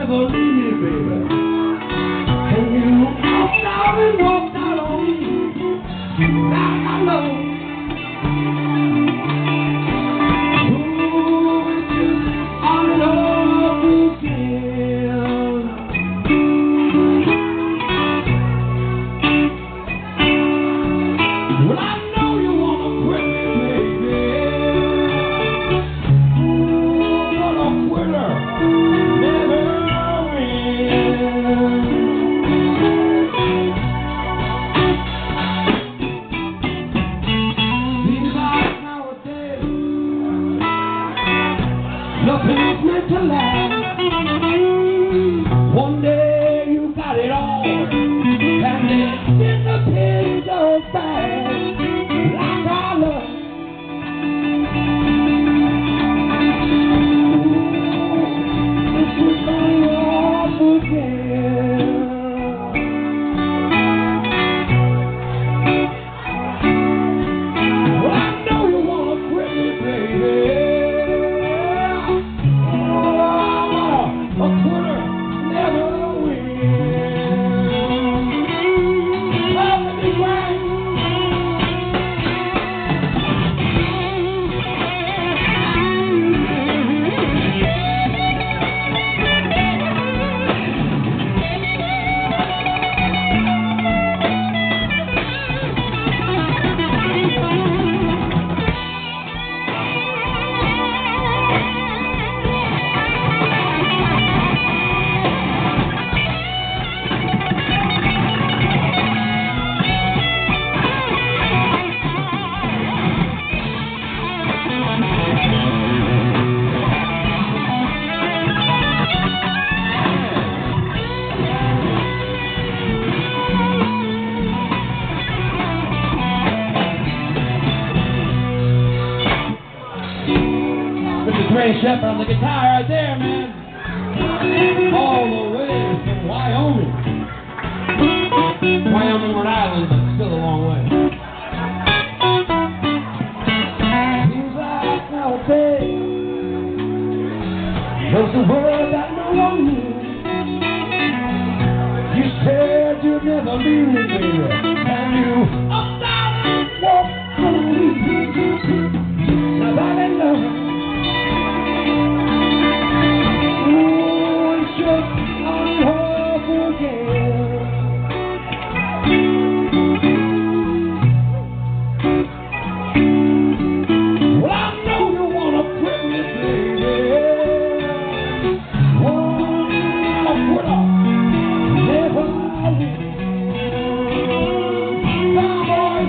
never leave me, baby. And you walked out and walked out on me. Now I know. Ooh, it's just all in love again. Well, I know you wanna quit me, baby. Ooh, but a quitter never wins. These lives nowadays, nothing is meant to last. One day you got it all, and then disappears so fast, like our love. This was going off again. Well, I know you wanna quit me, baby. Oh, a quitter never wins. Love me right. Mr. Duane Shepherd on the guitar right there, man. All the way from Wyoming. Wyoming, Rhode Island, but still a long way. Seems like nowadays, there's a word that no one knew. You said you'd never leave me, baby, and you up, down, and walk on me. Now that ain't love. Ooh, it's just unholy again. Well, I know you wanna quit me, baby. Oh, quitter never wins. Come on,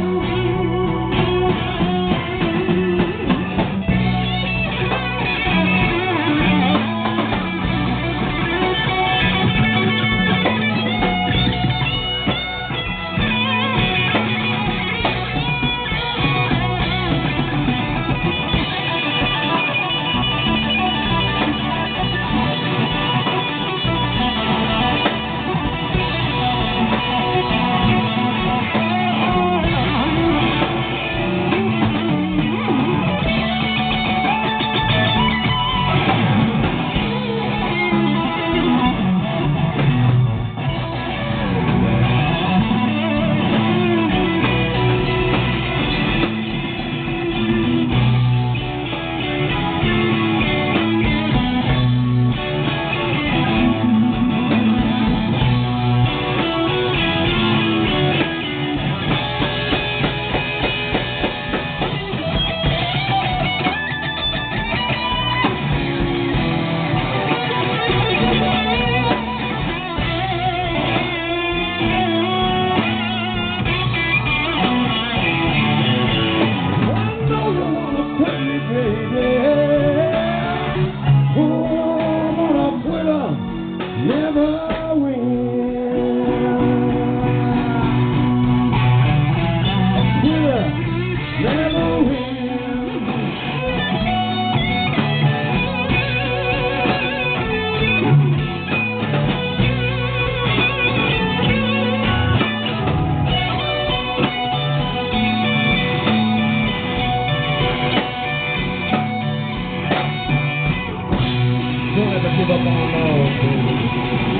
give up on love, baby.